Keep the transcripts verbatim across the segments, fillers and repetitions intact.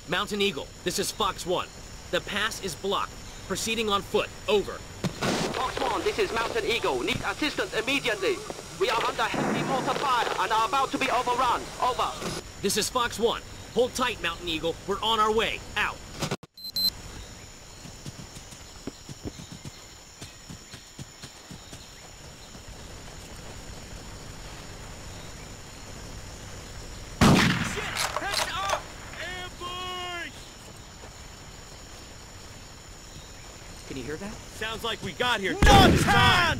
Mountain Eagle, this is Fox one. The pass is blocked. Proceeding on foot. Over. Fox one, this is Mountain Eagle. Need assistance immediately. We are under heavy mortar fire and are about to be overrun. Over. This is Fox one. Hold tight, Mountain Eagle. We're on our way. Out. Can you hear that? Sounds like we got here No just in time. chance!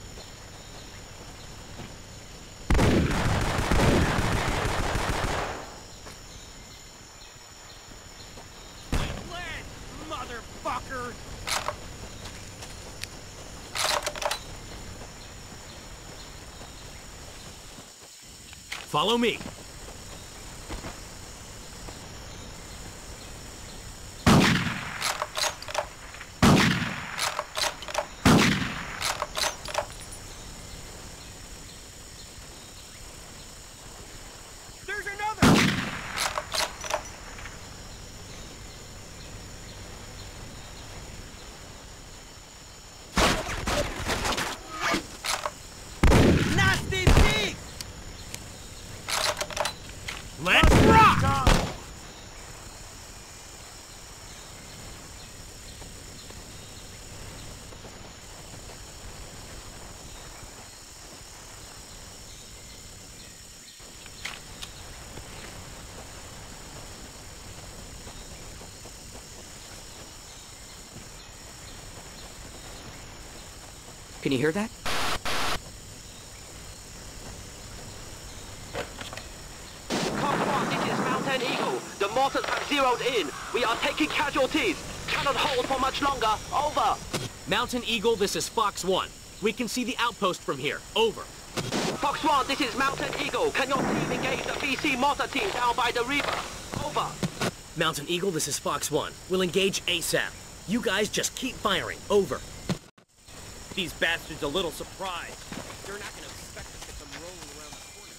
Lead, motherfucker! Follow me. There's another! Nasty teeth! Let's rock! Can you hear that? Fox one, this is Mountain Eagle. The mortars have zeroed in. We are taking casualties. Cannot hold for much longer. Over. Mountain Eagle, this is Fox one. We can see the outpost from here. Over. Fox one, this is Mountain Eagle. Can your team engage the B C mortar team down by the river? Over. Mountain Eagle, this is Fox one. We'll engage ASAP. You guys just keep firing. Over. These bastards a little surprised. They're not gonna expect us to come rolling around the corner.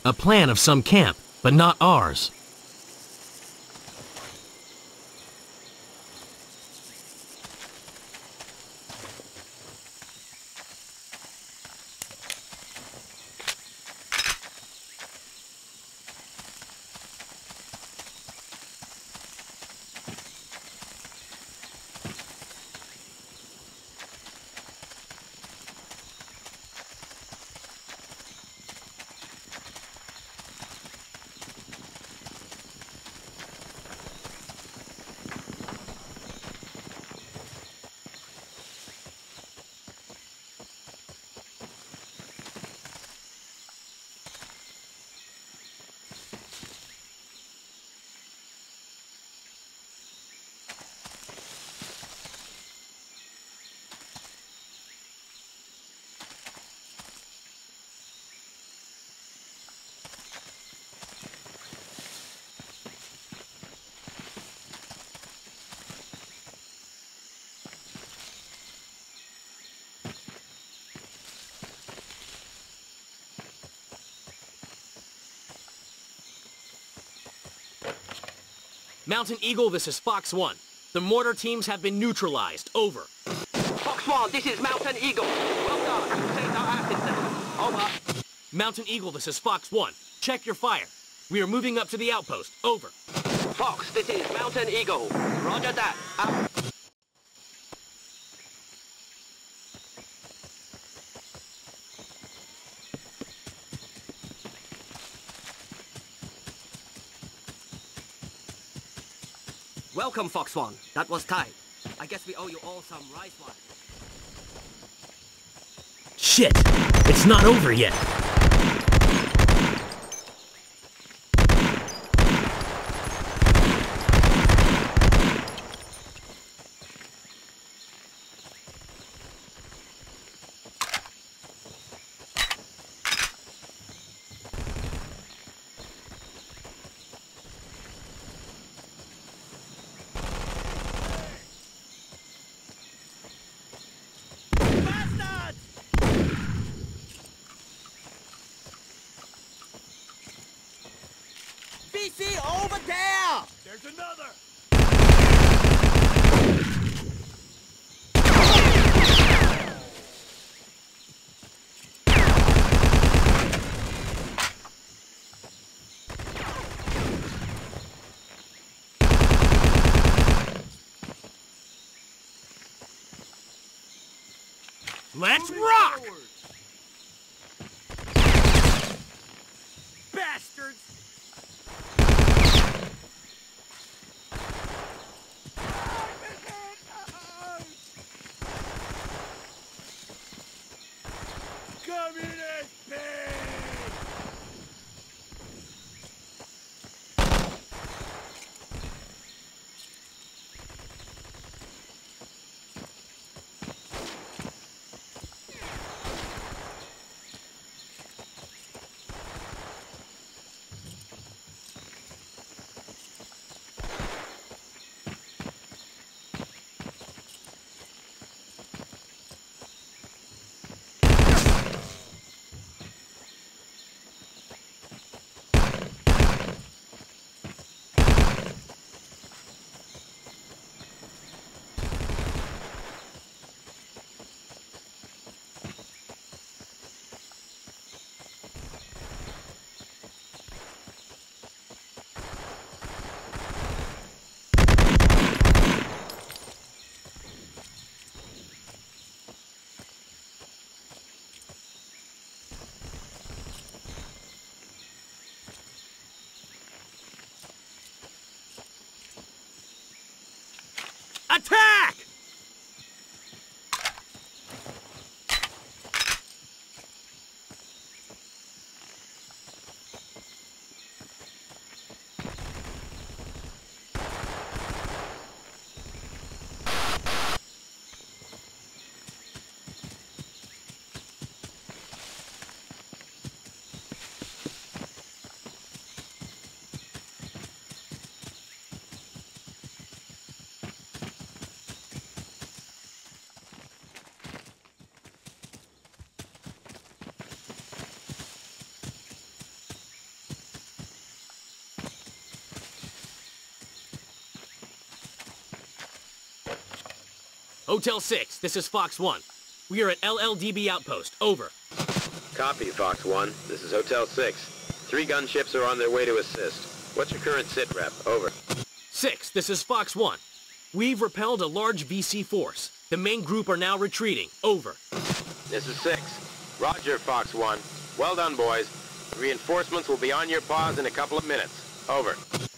A plan of some camp, but not ours. Mountain Eagle, this is Fox one. The mortar teams have been neutralized. Over. Fox one, this is Mountain Eagle. Well done. You saved our asses there. Over. Mountain Eagle, this is Fox one. Check your fire. We are moving up to the outpost. Over. Fox, this is Mountain Eagle. Roger that. Out. Welcome, Fox One. That was tight. I guess we owe you all some rice wine. Shit! It's not over yet. V C over there! There's another! Let's rock! Bastards! Communist pig! Hotel six, this is Fox one. We are at L L D B Outpost. Over. Copy, Fox one. This is Hotel six. Three gunships are on their way to assist. What's your current sit rep? Over. six, this is Fox one. We've repelled a large V C force. The main group are now retreating. Over. This is six. Roger, Fox one. Well done, boys. Reinforcements will be on your paws in a couple of minutes. Over.